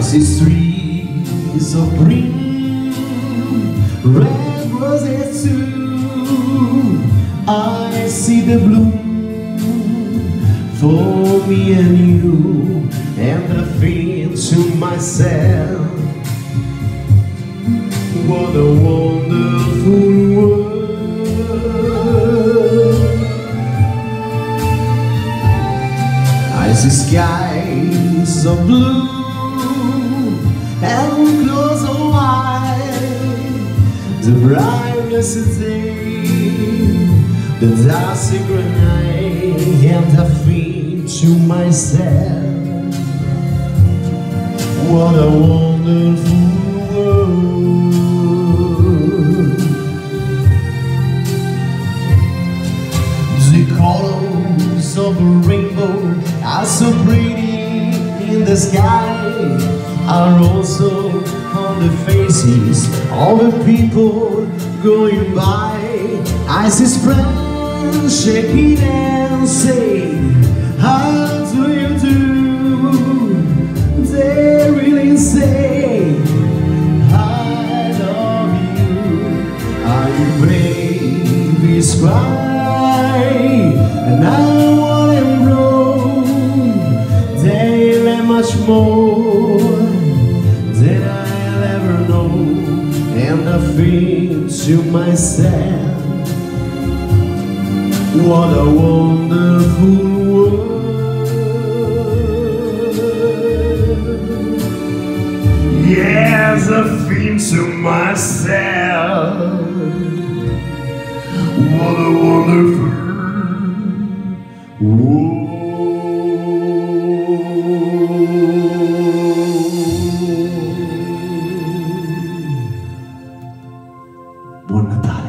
see streets of green, red roses too. I see the bloom for me and you, and I think to myself, what a wonderful world. I see skies of blue and clouds of white, the brightness is day, the dusty grey night, and I think to myself, what a wonderful world. The colors of a rainbow are so pretty in the sky, are also on the faces of the people going by. I see friends shaking and say, how do you do? They really say, I love you. Are you babies cry? And I want them grow. They learn much more than I'll ever know. And I think to myself, what a wonderful world. Yes, I think to myself, what a wonderful world. Buon Natale.